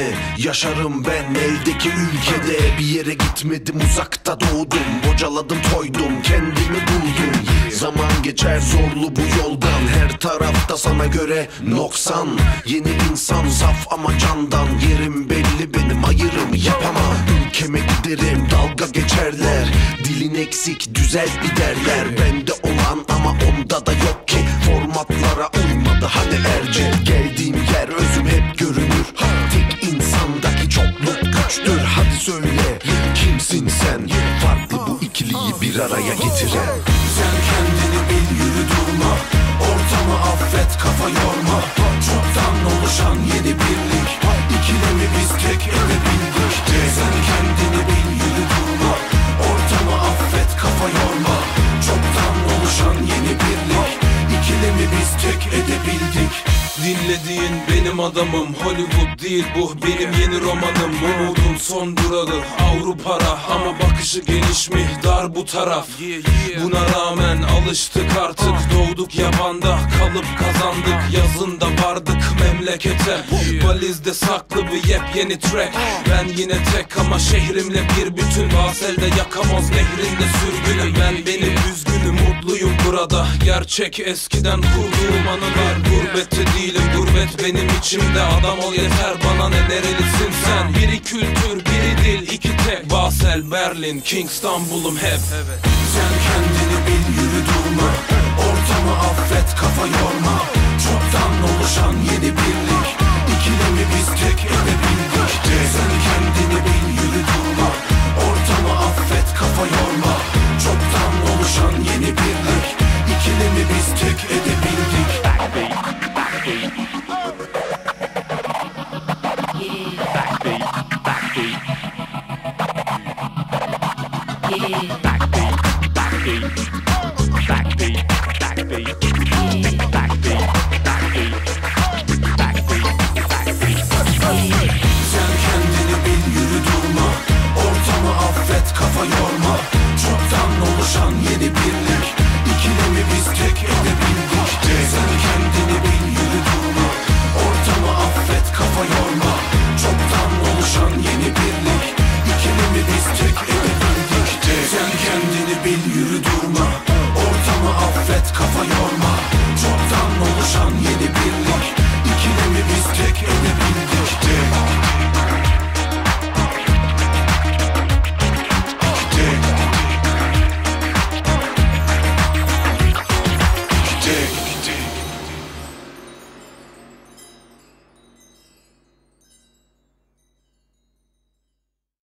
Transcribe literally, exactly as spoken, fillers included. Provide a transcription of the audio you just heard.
ülkede yaşarım ben, eldeki ülkede. Bir yere gitmedim, uzakta doğdum. Bocaladım, toydum, kendimi buldum. Zaman geçer zorlu bu yoldan, her tarafta sana göre noksan. Yeni insan saf ama candan, yerim belli benim, ayırım yapamam. Ülkeme giderim, dalga geçerler, dilin eksik düzelt bir derler. Bende olan ama onda da yok ki, formatlara uymadı hadi erce. Geldiğim yer özüm hep görünür, tek insandaki çokluk güçtür. Hadi söyle kimsin sen, farklı bu ikiliyi bir araya getiren. Sen kendini bil, yürü durma, ortamı affet, kafa yorma. Çoktan oluşan yeni birlik, ikilemi biz tek edebildik. Sen kendini bil, yürü durma, ortamı affet, kafa yorma. Çoktan oluşan yeni birlik, ikilemi biz tek edebildik. Dinlediğin benim adamım, Hollywood değil bu benim yeni romanım. Umudun son durağı Avrupa'ra, ama bakışı geniş mi dar bu taraf. Buna rağmen alıştık artık, doğduk yabanda kalıp kazandık. Yazında vardık memlekete, valizde saklı bir yepyeni track. Ben yine tek ama şehrimle bir bütün, Basel'de yakamoz nehrinde sürgünüm. Ben benim üzgünüm, mutluyum burada, gerçek eskiden kurduğum anılar. Gurbette değilim, gurbet benim içimde, adam ol yeter bana ne, nerelisin sen? Biri kültür, biri dil, iki tek, Basel, Berlin, King, İstanbul'um hep. Sen kendini bil, yürü durma, ortamı affet, kafa yorma. Çoktan oluşan yeni birlik, ikilemi biz tek edebildik. Sen kendini bil, yürü durma, ortamı affet, kafa yorma. Çoktan oluşan yeni birlik, ikilemi biz tek edebildik. Sen kendini bil, yürü durma, ortamı affet, kafa yorma. Çoktan oluşan yeni birlik,